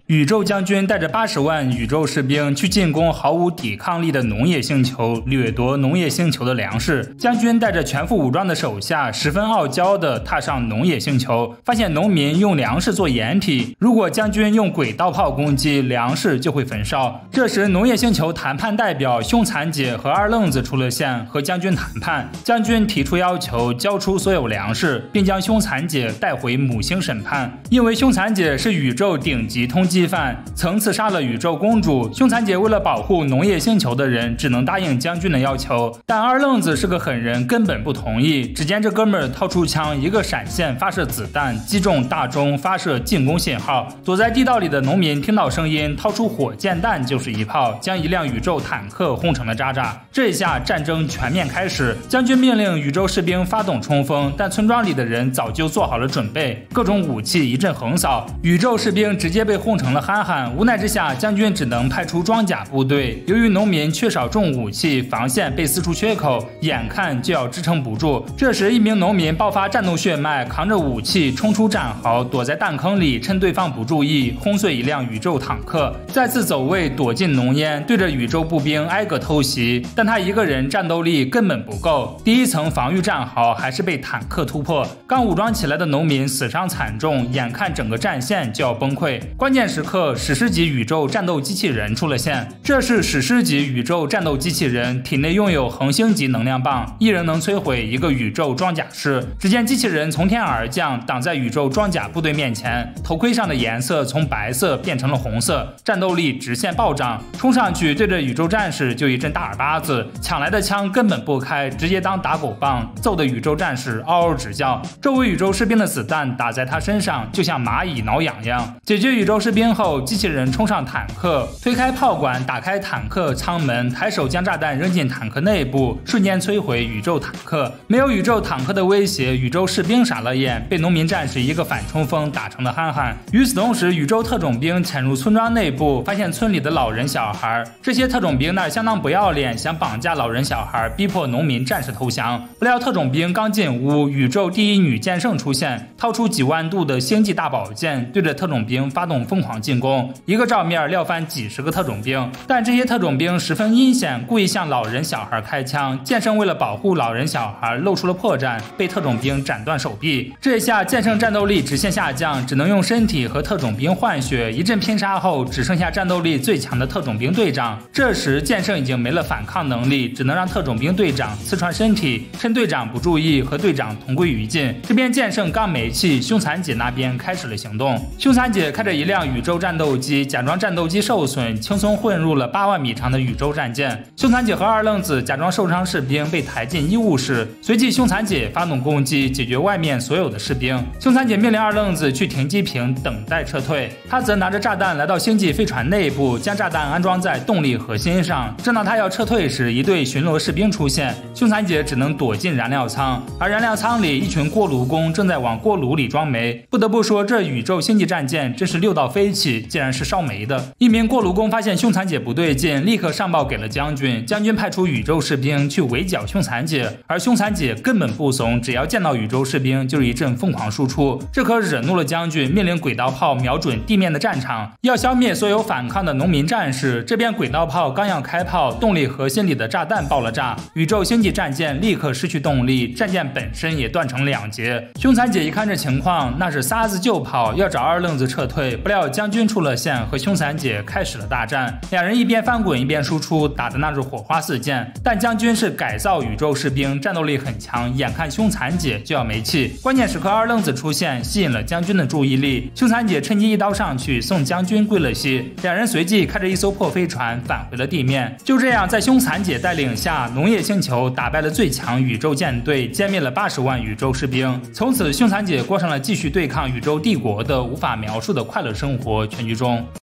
宇宙将军带着80万宇宙士兵去进攻毫无抵抗力的农业星球，掠夺农业星球的粮食。将军带着全副武装的手下，十分傲娇地踏上农业星球，发现农民用粮食做掩体，如果将军用轨道炮攻击，粮食就会焚烧。这时，农业星球谈判代表凶残姐和二愣子出了线，和将军谈判。将军提出要求，交出所有粮食，并将凶残姐带回母星审判。因为凶残姐是宇宙顶级通缉犯，曾刺杀了宇宙公主。凶残姐为了保护农业星球的人，只能答应将军的要求。但二愣子是个狠人，根本不同意。只见这哥们儿掏出枪，一个闪现发射子弹，击中大钟，发射进攻信号。躲在地道里的农民听到声音，掏出火箭弹就是一炮，将一辆宇宙坦克轰成了渣渣。这下战争全面开始，将军命令宇宙士兵发动冲锋，但村庄里的人早就做好了准备，各种武器一阵横扫，宇宙士兵直接被轰成了憨憨。无奈之下，将军只能派出装甲部队。由于农民缺少重武器，防线被撕出缺口，眼看就要支撑不住。这时，一名农民爆发战斗血脉，扛着武器冲出战壕，躲在弹坑里，趁对方不注意，轰碎一辆宇宙坦克，再次走位躲进浓烟，对着宇宙步兵挨个偷袭。但他一个人战斗力根本不够，第一层防御战壕还是被坦克突破。刚武装起来的农民死伤惨重，眼看整个战线就要崩溃。关键时刻，史诗级宇宙战斗机器人出了线。这是史诗级宇宙战斗机器人，体内拥有恒星级能量棒，一人能摧毁一个宇宙装甲师。只见机器人从天而降，挡在宇宙装甲部队面前，头盔上的颜色从白色变成了红色，战斗力直线暴涨。冲上去对着宇宙战士就一阵大耳巴子，抢来的枪根本不开，直接当打狗棒，揍得宇宙战士嗷嗷直叫。周围宇宙士兵的子弹打在他身上，就像蚂蚁挠痒痒。解决宇宙士兵后，机器人冲上坦克，推开炮管，打开坦克舱门，抬手将炸弹扔进坦克内部，瞬间摧毁宇宙坦克。没有宇宙坦克的威胁，宇宙士兵傻了眼，被农民战士一个反冲锋打成了憨憨。与此同时，宇宙特种兵潜入村庄内部，发现村里的老人小孩。这些特种兵那相当不要脸，想绑架老人小孩，逼迫农民战士投降。不料特种兵刚进屋，宇宙第一女剑圣出现，掏出几万度的星际大宝剑，对着特种兵发动疯狂进攻，一个照面撂翻几十个特种兵。但这些特种兵十分阴险，故意向老人小孩开枪。剑圣为了保护老人小孩，露出了破绽，被特种兵斩断手臂。这下剑圣战斗力直线下降，只能用身体和特种兵换血。一阵拼杀后，只剩下战斗力最强的特种兵队长。这时剑圣已经没了反抗能力，只能让特种兵队长刺穿身体，趁队长不注意和队长同归于尽。这边剑圣刚没气，凶残姐那边开始了行动。凶残姐开着一辆宇宙战斗机，假装战斗机受损，轻松混入了8万米长的宇宙战舰。凶残姐和二愣子假装受伤士兵被抬进医务室，随即凶残姐发动攻击，解决外面所有的士兵。凶残姐命令二愣子去停机坪等待撤退，他则拿着炸弹来到星际飞船内部，将炸弹安装在动力核心上。正当他要撤退时，一队巡逻士兵出现，凶残姐只能躲进燃料舱，而燃料舱里一群锅炉工正在往锅炉里装煤。不得不说，这宇宙星际战舰真是6道飞起，竟然是烧煤的。一名锅炉工发现凶残姐不对劲，立刻上报给了将军。将军派出宇宙士兵去围剿凶残姐，而凶残姐根本不怂，只要见到宇宙士兵就是一阵疯狂输出。这可惹怒了将军，命令轨道炮瞄准地面的战场，要消灭所有反抗的农民战士。这边轨道炮刚要开炮，动力核心里的炸弹爆了炸，宇宙星际战舰立刻失去动力，战舰本身也断成2截。凶残姐一看这情况，那是撒子就跑，要找二愣子撤退。不料将军出了线，和凶残姐开始了大战。两人一边翻滚一边输出，打的那是火花四溅。但将军是改造宇宙士兵，战斗力很强，眼看凶残姐就要没气。关键时刻二愣子出现，吸引了将军的注意力。凶残姐趁机一刀上去，送将军归了西。两人随即开着一艘破飞船返回了地面。就这样，在凶残姐带领下，农业星球打败了最强宇宙舰队，歼灭了80万宇宙士兵。从此，凶残姐过上了继续对抗宇宙帝国的无法描述的快乐生活。全剧终。